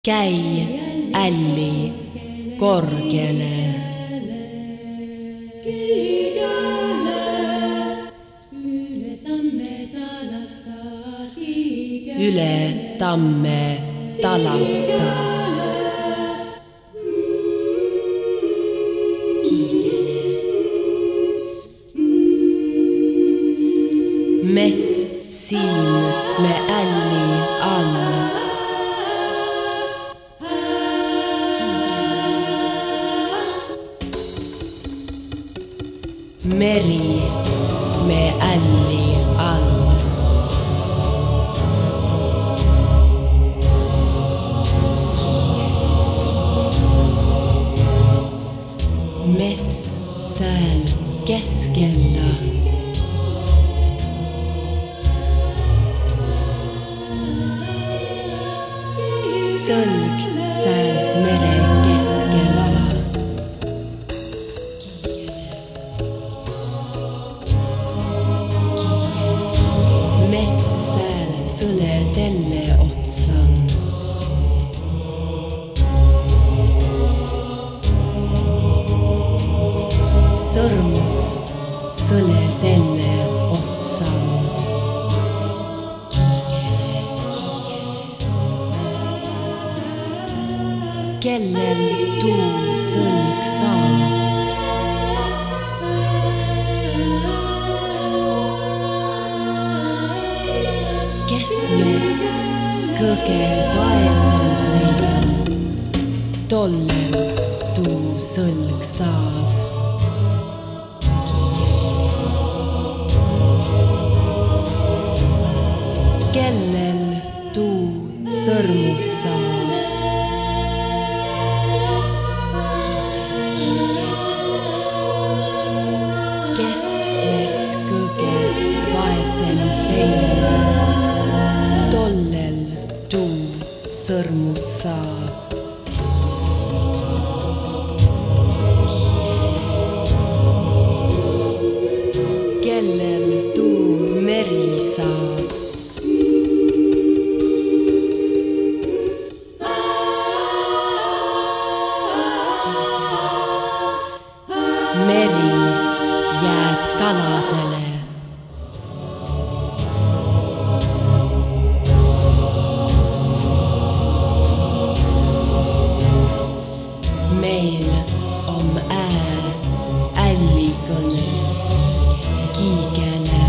Käi älli korgele. Üle tamme talasta. Mess siin me älli all. Meri me älli all. Mess sääl keskellä. Sölg sääl mere keskellä. Mess sääl sõle telle otsan. Sõrmus sõle telle otsan. Kellel tuu sõlg saa? Kes meist kõige vaesem leiab, tollel tuu sõlg saab. Kellel tuu sõrmus saab? Kes meist kõige vaesem leiab, tollel tuu sõrmus saab. Kellel tuu meri saab? Meri jääb kaladele. Meil on äär ällikõne Kiigele.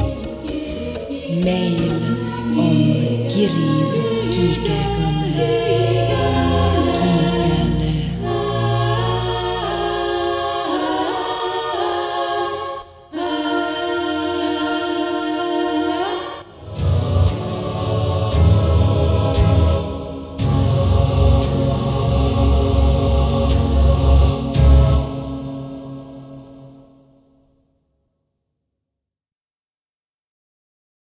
Meil on kiriv Kiigekõne.